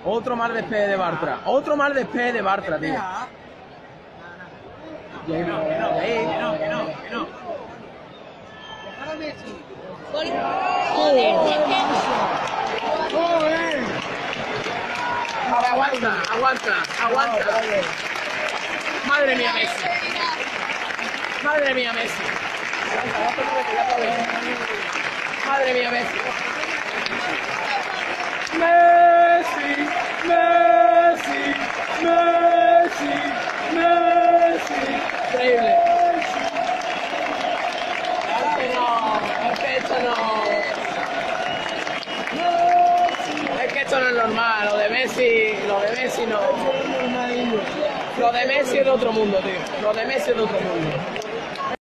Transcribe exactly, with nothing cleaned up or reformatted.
Otro mal despegue de Bartra. Otro mal despegue de Bartra, tío. Que no, que no, que no, que no, que no. Joder, ¡Joder! Aguanta, aguanta, aguanta. Madre mía, Messi. Madre mía, Messi. Madre mía, Messi. Messi, Messi, Messi, Messi. Increíble. Es que no, es que esto no. Es que esto no es normal. Lo de Messi, lo de Messi no. Lo de Messi es de otro mundo, tío. Lo de Messi es de otro mundo.